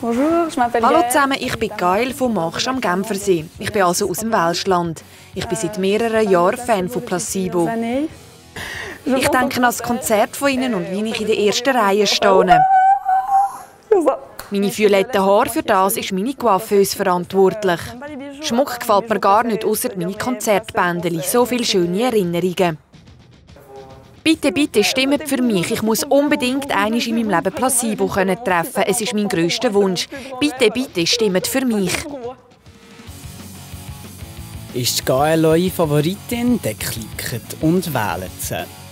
Bonjour, je m'appelle Hallo Gaëlle. zusammen, ich bin Gaëlle vom Marsch am Genfersee. Ich bin also aus dem Welschland. Ich bin seit mehreren Jahren Fan von Placebo. Ich denke an das Konzert von Ihnen und wie ich in der ersten Reihe stehe. Meine violetten Haare, für das ist meine Coiffeuse verantwortlich. Schmuck gefällt mir gar nicht, ausser meine Konzertbändeli. So viele schöne Erinnerungen. Bitte, bitte stimmt für mich. Ich muss unbedingt einmal in meinem Leben Placebo treffen. Es ist mein grösster Wunsch. Bitte, bitte stimmt für mich. Ist Gaëlle eure Favoritin? Dann klickt und wählt sie.